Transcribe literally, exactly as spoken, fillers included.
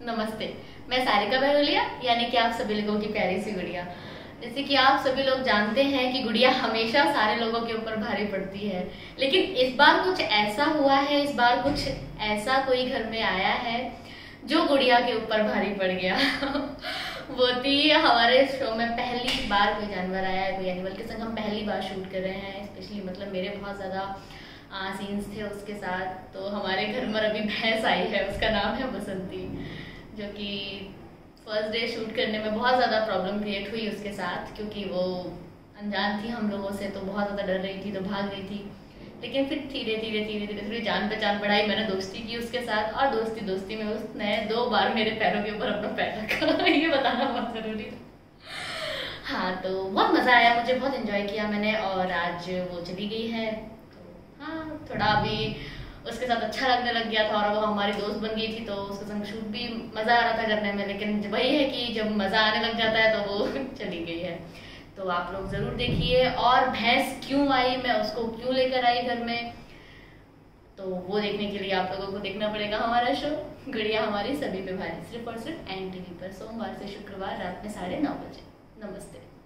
नमस्ते, मैं सारिका बहरोलिया यानी कि आप सभी लोगों की प्यारी सी गुड़िया। जैसे कि आप सभी लोग जानते हैं कि गुड़िया हमेशा सारे लोगों के ऊपर भारी पड़ती है, लेकिन इस बार कुछ ऐसा हुआ है, इस बार कुछ ऐसा कोई घर में आया है जो गुड़िया के ऊपर भारी पड़ गया। वो थी हमारे शो में पहली बार कोई जानवर आया है, कोई एनिमल के संग हम पहली बार शूट कर रहे हैं। स्पेशली मतलब मेरे बहुत ज़्यादा सीन्स थे उसके साथ। तो हमारे घर में अभी भैंस आई है, उसका नाम है बसंती, जो कि फर्स्ट डे शूट करने में बहुत ज़्यादा प्रॉब्लम क्रिएट हुई उसके साथ, क्योंकि वो अनजान थी हम लोगों से, तो बहुत ज़्यादा डर रही थी, तो भाग रही थी। लेकिन फिर धीरे धीरे धीरे धीरे धीरे जान पहचान बढ़ाई, मैंने दोस्ती की उसके साथ, और दोस्ती दोस्ती में उसने दो बार मेरे पैरों के ऊपर अपना पैर रखा। ये बताना बहुत ज़रूरी था। हाँ, तो बहुत मज़ा आया, मुझे बहुत इन्जॉय किया मैंने, और आज वो चली गई है। तो हाँ, थोड़ा अभी उसके साथ अच्छा लगने लग गया था, और वो हमारी दोस्त बन गई थी, तो उसके संग शूट भी मज़ा आ रहा था करने में। लेकिन वही है कि जब मज़ा आने लग जाता है तो वो चली गई है। तो आप लोग ज़रूर देखिए। और भैंस क्यों आई, मैं उसको क्यों लेकर आई घर में, तो वो देखने के लिए आप लोगों को देखना पड़ेगा हमारा शो गुड़िया हमारी सभी पे भारी, सिर्फ और सिर्फ एन टीवी पर, सोमवार से शुक्रवार रात में साढ़े नौ बजे। नमस्ते।